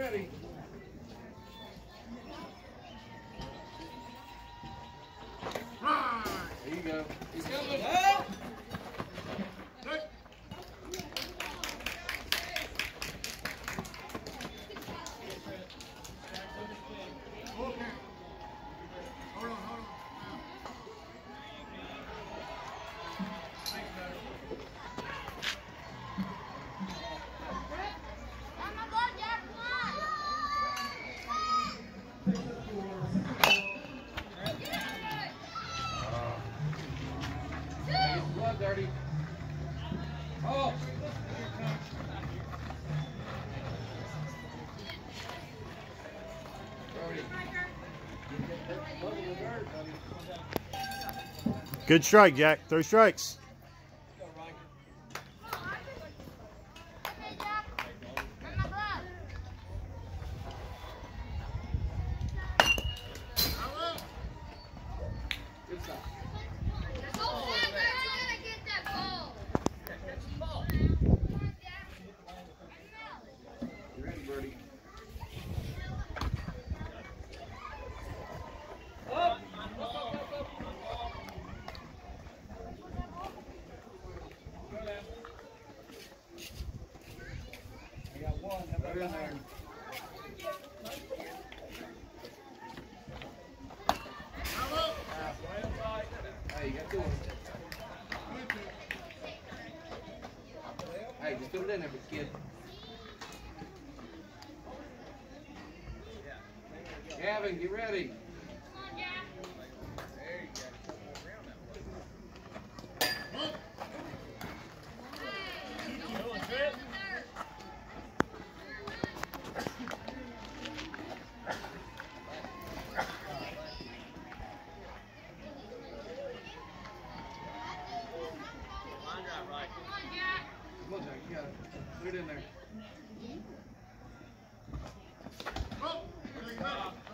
ready. There you go. He's coming. Oh! Dirty. Oh! Good strike, Jack. 3 strikes. Good stuff. You're in, Birdie. Up! I got one. Right in there. Hey, you got 2. Hey, just put it in there, kid. Gavin, get ready. Come on, Jack. There you go. Come on, Jack, you got it. Put it in there.